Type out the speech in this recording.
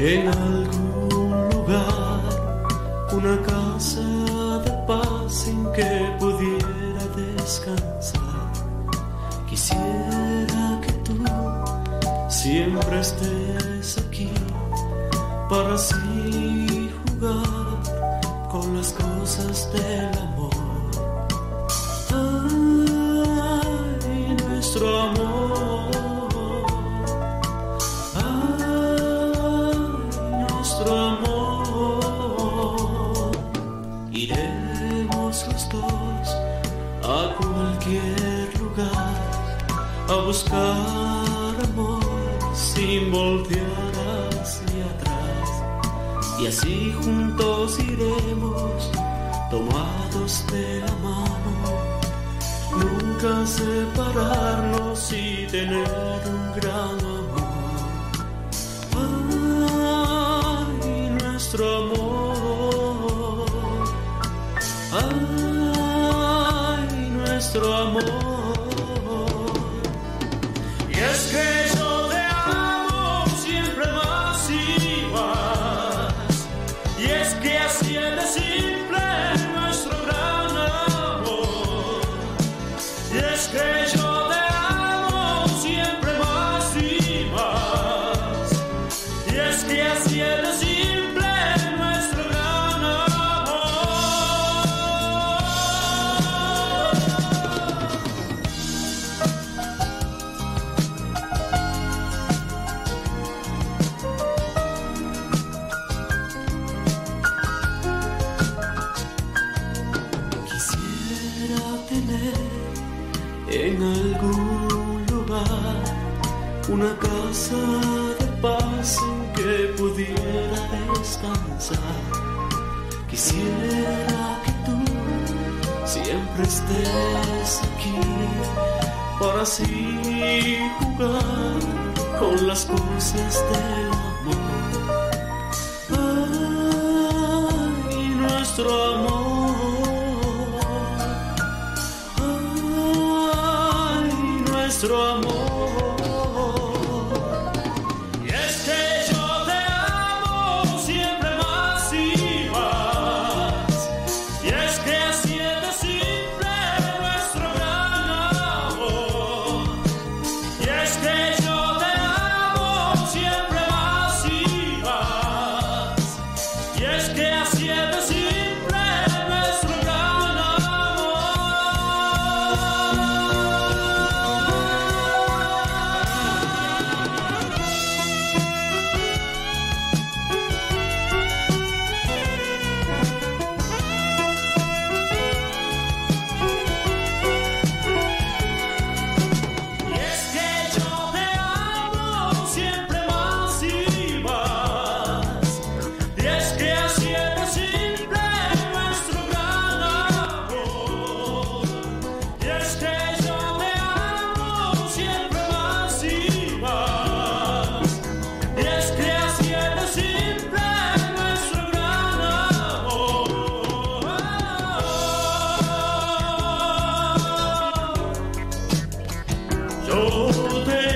En algún lugar, una casa de paz en que pudiera descansar. Quisiera que tú siempre estés aquí para así jugar con las cosas del amor. Ay, nuestro amor. Iremos los dos a cualquier lugar a buscar amor sin voltear hacia atrás, y así juntos iremos tomados de la mano, nunca separarnos y tener un gran amor. Ay, nuestro amor. Ay, nuestro amor. Y es que yo te amo siempre más y más. Y es que así es de simple nuestro gran amor. Y es que yo te amo siempre más y más. Y es que así es de simple nuestro gran amor. En algún lugar, una casa de paz en que pudiera descansar. Quisiera que tú siempre estés aquí para así jugar con las cosas del amor. Ay, nuestro amor. Nuestro amor. Y es que yo te amo siempre más y más. Y es que así es de simple nuestro gran amor. Y es que yo te amo siempre más y más. Y es que así es de simple nuestro gran amor. Yo te